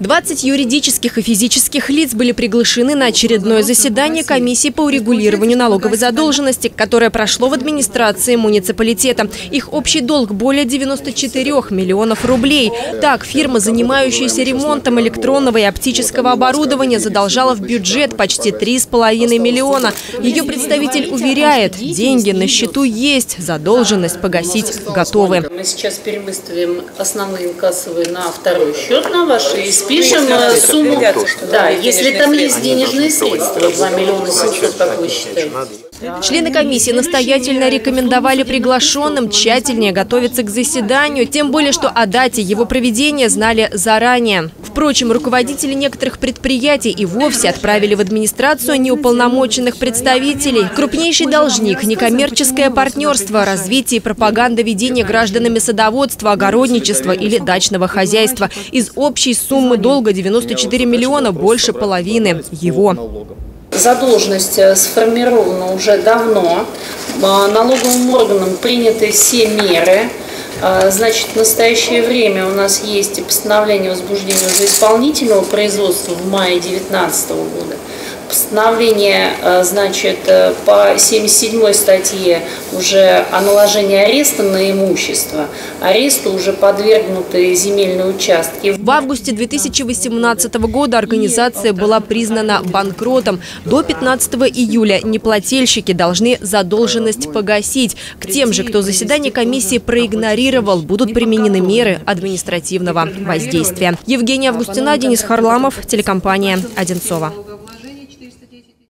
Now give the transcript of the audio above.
20 юридических и физических лиц были приглашены на очередное заседание комиссии по урегулированию налоговой задолженности, которое прошло в администрации муниципалитета. Их общий долг более 94 миллионов рублей. Так, фирма, занимающаяся ремонтом электронного и оптического оборудования, задолжала в бюджет почти 3,5 миллиона. Ее представитель уверяет, деньги на счету есть, задолженность погасить готовы. Мы сейчас переместим основные кассовые на второй счет на ваши и спишем сумму. Да, если там есть денежные средства, 2 миллиона 700, как вы считаете. Члены комиссии настоятельно рекомендовали приглашенным тщательнее готовиться к заседанию, тем более, что о дате его проведения знали заранее. Впрочем, руководители некоторых предприятий и вовсе отправили в администрацию неуполномоченных представителей. Крупнейший должник, некоммерческое партнерство, развитие и пропаганда ведения гражданами садоводства, огородничества или дачного хозяйства. Из общей суммы долга 94 миллиона больше половины его. Задолженность сформирована уже давно. Налоговым органам приняты все меры. Значит, в настоящее время у нас есть и постановление о возбуждении уже исполнительного производства в мае 2019 года. Постановление, значит, по 77 статье уже о наложении ареста на имущество. Аресту уже подвергнуты земельные участки. В августе 2018 года организация была признана банкротом. До 15 июля неплательщики должны задолженность погасить. К тем же, кто заседание комиссии проигнорировал, будут применены меры административного воздействия. Евгения Августина, Денис Харламов, телекомпания «Одинцово».